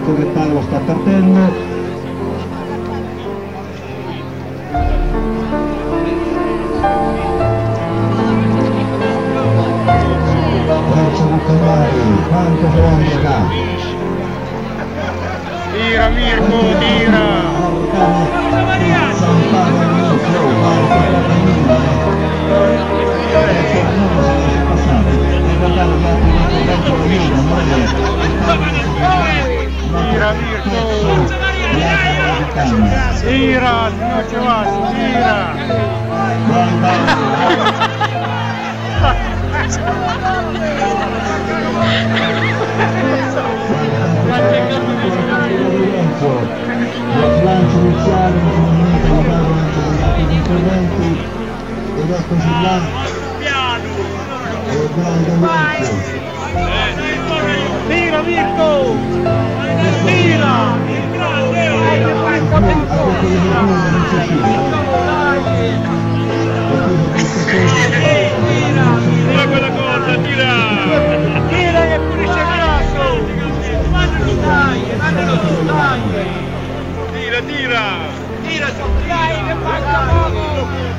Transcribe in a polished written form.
che Paolo sta partendo. Terzo Buccanari, quanto provoca? Tira Mirko, tira! San Paolo all'inizio, Marco Trapanini. Guardate gli altri verso la linea, Tira Mirko! Tira, signor Giovanni, tira! Lo slancio iniziale, non sono venuto a votare anche con altri interventi ed eccoci là. E grande Mirko. Tira Mirko! Tira! Tira quella cosa, tira! Tira che pulisce il grasso! Mandalo su, dai! Tira, tira! Tira, dai, che manca poco!